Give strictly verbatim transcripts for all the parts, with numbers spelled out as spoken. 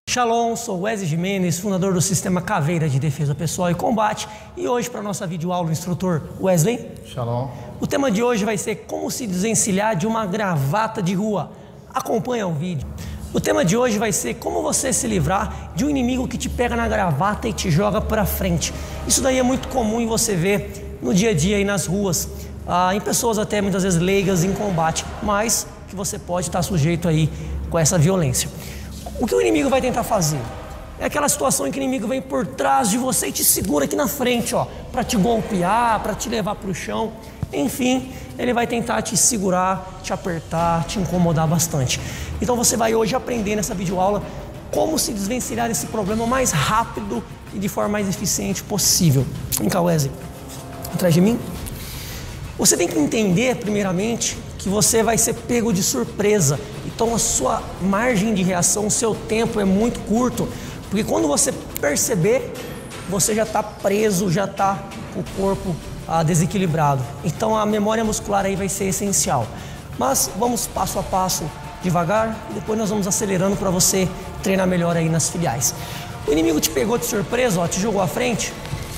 Shalom, sou Wesley Jimenez, fundador do Sistema Caveira de Defesa Pessoal e Combate, e hoje para a nossa videoaula o instrutor Wesley. Shalom. O tema de hoje vai ser como se desencilhar de uma gravata de rua. Acompanha o vídeo. O tema de hoje vai ser como você se livrar de um inimigo que te pega na gravata e te joga para frente. Isso daí é muito comum em você ver no dia a dia aí nas ruas, ah, em pessoas até muitas vezes leigas em combate, mas que você pode estar sujeito aí com essa violência. O que o inimigo vai tentar fazer? É aquela situação em que o inimigo vem por trás de você e te segura aqui na frente, ó, para te golpear, para te levar para o chão. Enfim, ele vai tentar te segurar, te apertar, te incomodar bastante. Então você vai hoje aprender nessa videoaula como se desvencilhar desse problema mais rápido e de forma mais eficiente possível. Vem cá, Wesley, atrás de mim. Você tem que entender, primeiramente, que você vai ser pego de surpresa. Então a sua margem de reação, o seu tempo é muito curto, porque quando você perceber, você já está preso, já está com o corpo ah, desequilibrado. Então a memória muscular aí vai ser essencial. Mas vamos passo a passo, devagar, e depois nós vamos acelerando para você treinar melhor aí nas filiais. O inimigo te pegou de surpresa, ó, te jogou à frente.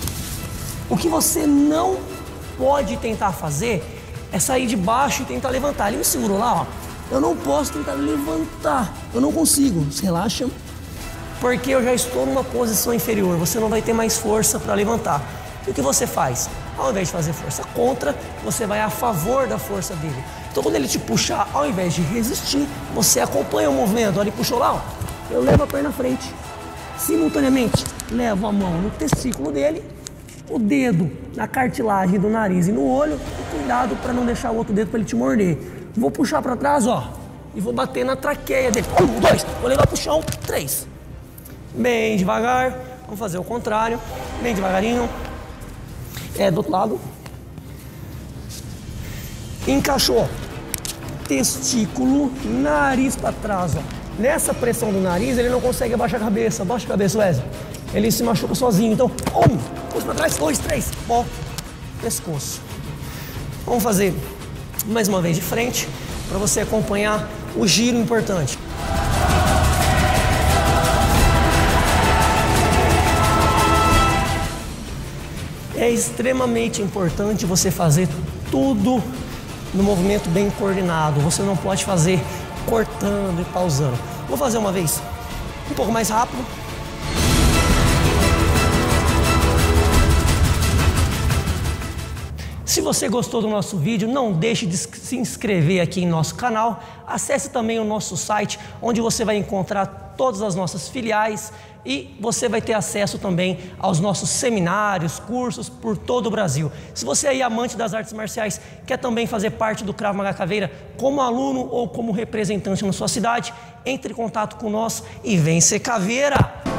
O que você não pode tentar fazer é sair de baixo e tentar levantar. Ele me segurou lá, ó. Eu não posso tentar levantar, eu não consigo. Se relaxa, porque eu já estou numa posição inferior. Você não vai ter mais força para levantar. E o que você faz? Ao invés de fazer força contra, você vai a favor da força dele. Então quando ele te puxar, ao invés de resistir, você acompanha o movimento. Olha, ele puxou lá, ó. Eu levo a perna à frente. Simultaneamente, levo a mão no testículo dele, o dedo na cartilagem do nariz e no olho, e cuidado para não deixar o outro dedo para ele te morder. Vou puxar para trás, ó, e vou bater na traqueia dele. Um, dois, vou levar pro chão, três. Bem devagar, vamos fazer o contrário, bem devagarinho. É, do outro lado. Encaixou. Testículo, nariz para trás, ó. Nessa pressão do nariz, ele não consegue abaixar a cabeça. Abaixa a cabeça, Wesley. Ele se machuca sozinho, então, um, puxa para trás, dois, três, volta, pescoço. Vamos fazer mais uma vez de frente, para você acompanhar o giro importante. É extremamente importante você fazer tudo no movimento bem coordenado. Você não pode fazer cortando e pausando. Vou fazer uma vez um pouco mais rápido. Se você gostou do nosso vídeo, não deixe de se inscrever aqui em nosso canal. Acesse também o nosso site, onde você vai encontrar todas as nossas filiais e você vai ter acesso também aos nossos seminários, cursos por todo o Brasil. Se você é amante das artes marciais, quer também fazer parte do Krav Maga Caveira como aluno ou como representante na sua cidade, entre em contato com nós e vem ser caveira!